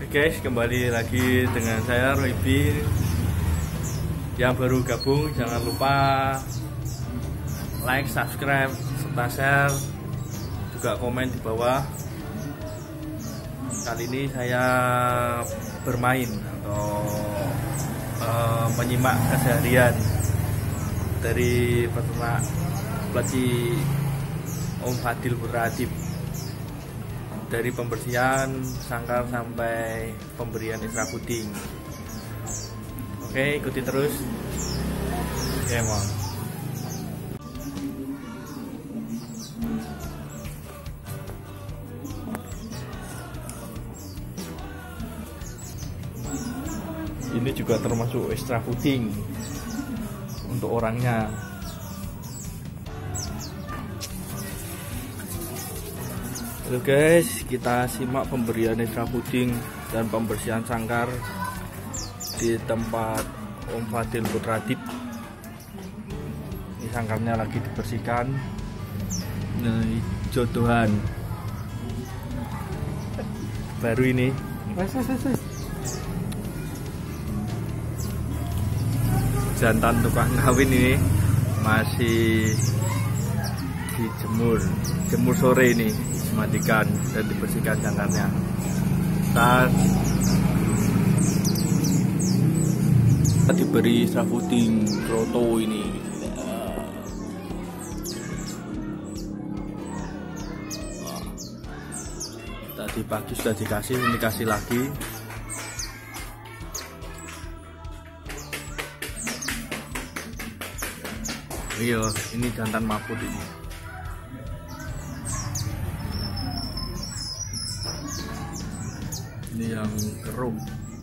Oke guys, kembali lagi dengan saya Roybi. Yang baru gabung jangan lupa like, subscribe, serta share, juga komen di bawah. Kali ini saya bermain atau menyimak keseharian dari peternak Pleci Om Fadil Buradib, dari pembersihan sangkar sampai pemberian ekstra puding. Oke, ikuti terus. Oke, mohon. Ini juga termasuk ekstra puding untuk orangnya. Halo guys, kita simak pemberian ekstra puding dan pembersihan sangkar di tempat Om Fadil Buradib. Ini sangkarnya lagi dibersihkan. Ini jodohan baru ini. Jantan tukang kawin ini masih dijemur sore ini, dimandikan dan dibersihkan sangkarnya. Kita diberi ekstra puding kroto ini. Tadi pagi sudah dikasih, ini kasih lagi. Iya, ini jantan maput ini. Ini yang kerum.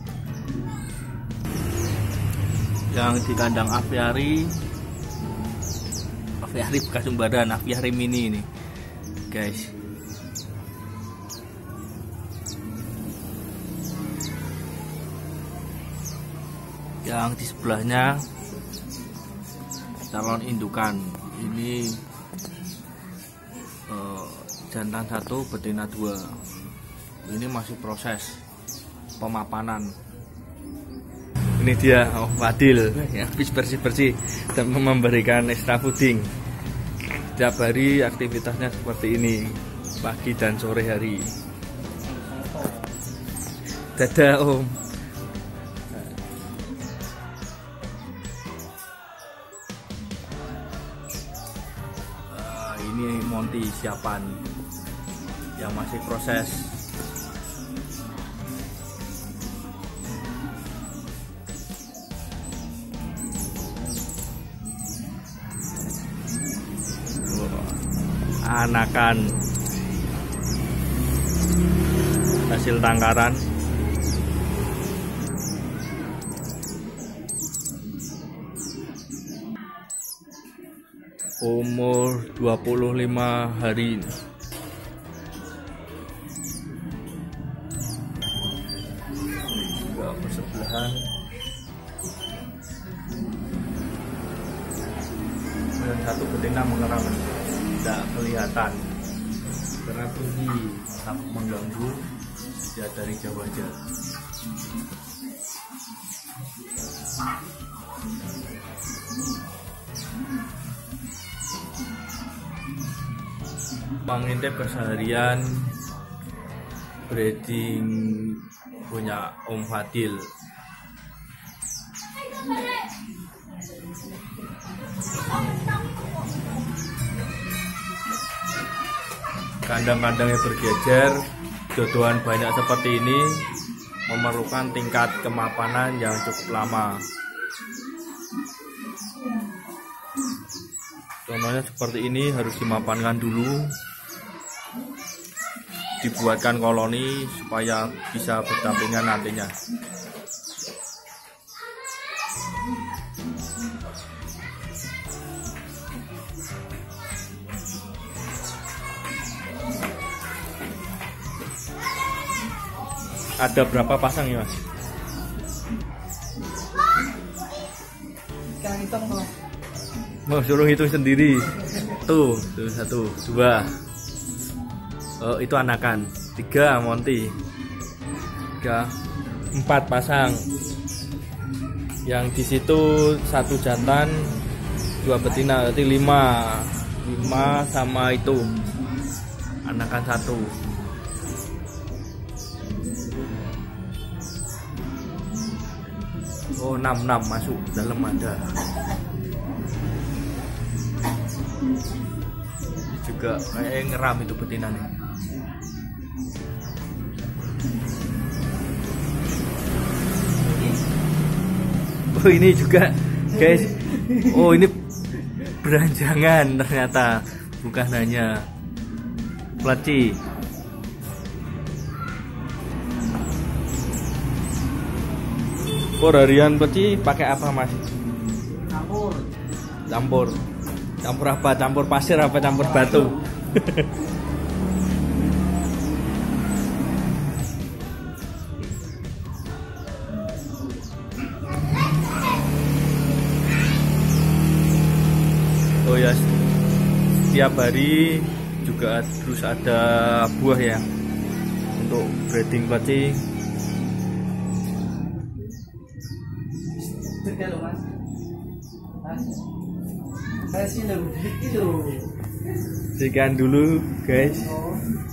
Yang di kandang aviari bekas umbaran, aviari mini ini, guys. Yang di sebelahnya calon indukan, ini jantan 1 betina 2. Ini masih proses pemapanan. Ini dia Om Fadil yang habis bersih-bersih dan memberikan ekstra puding. Setiap hari aktivitasnya seperti ini, pagi dan sore hari. Dadah Om. Ini Monty siapan yang masih proses. Anakan hasil tangkaran. Umur 25 hari. Juga bersebelahan. Dan 1 betina mengeram, tidak kelihatan karena tinggi, takut mengganggu dia dari jauh aja. Mengintip keseharian breeding punya Om Fadil. Kandang-kandangnya bergejer, jodohan banyak seperti ini memerlukan tingkat kemapanan yang cukup lama. Contohnya seperti ini, harus dimapankan dulu, dibuatkan koloni supaya bisa berdampingan nantinya. Ada berapa pasang ya Mas? Yang hitung loh. Mau suruh hitung sendiri. Tuh 1, 2. Oh, itu anakan. 3 Monty. 4 pasang. Yang di situ 1 jantan 2 betina, berarti 5 sama itu anakan 1. Oh 6 masuk dalam ada. Ini juga kayak ngeram itu betinanya. Oh ini juga guys. Oh ini beranjangan ternyata, bukan hanya pleci. Harian pleci pakai apa mas? Campur apa? Campur pasir apa campur batu? Oh ya, setiap hari juga terus ada buah ya untuk breeding pleci. Sekian dulu guys.